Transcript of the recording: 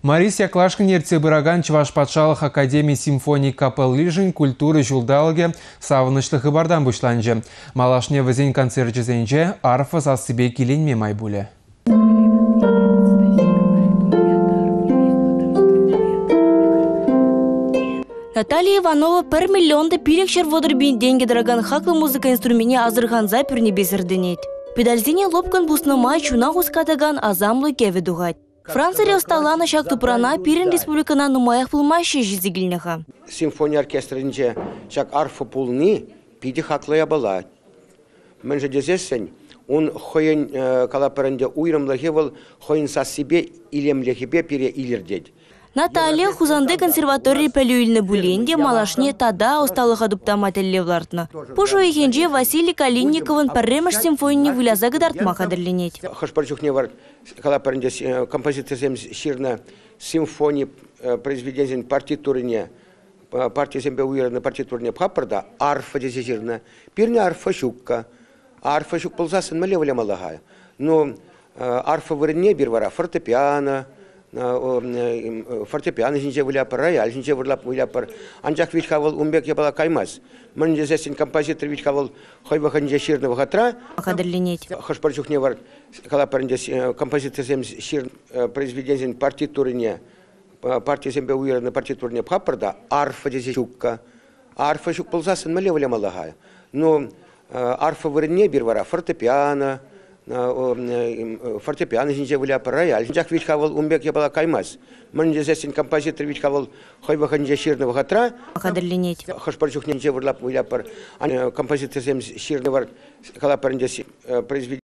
Марис Яклашкин ерте бұраган Чуваш патшалық Академии симфоний капел лижин культуры жылдалыге савынышлы хыбардан бұшланжы. Малашне візен концерт жезенже арфа сасыбе келенме майбулі. Наталья Иванова 1 миллионды пирекшер водырбин деньги дороган хаклы музыка инструменте азырған запірне безірденет. Педальзине лопкан бусныма чуна ғускатаган азамлы кеве дугать. Франция ресталана шак тупрана пирен республикана нумаях пулмащи жизигильныха. Симфония оркестринче шак арфа пулни пиди хаклая была. Мен же дезесен, он хоен калаперенде уйрам лахевал хоен са себе илем лехебе пире илердеть. Наталья хузанды консерватории пелюильны буленде малашне тада усталыха дуптамателлевлартна. Пушу ихенже Василий Калинниковын парремаш симфонии вылязагы дартмаха дерленеть. Хашпарчухне вар калаперенде композиция ширна симфонии произведения партитурне партия зембе уйрана партитурне пхапарда арфа дезежирна пирне арфа щукка. Арфа щук ползасын малевля малагая. Но арфа варне бирвара фортепиано фортепиано жинже виляпар, рояль жинже виляпар. Анжак вичхавал умбек ебала каймаз. Мен дезесен композитор вичхавал хойваха нже ширного хатра. Хадерленеть. Хашпарчухне вар калаперенде композиция шир произведения партитурне партия зембе уйрана партитурне пхапарда арфа дезежукка. Арфа щук ползасын малевля малагая. Но арфа варне бирвара фортепиано фортепиано жинже виляпар, рояль жинжак вичхавал умбек ебала каймаз. Мен дезесен композитор вичхавал хойваха нже ширного хатра. Хадерленеть. Хашпарчухне нже виляпар композиция ширного калаперенде произведения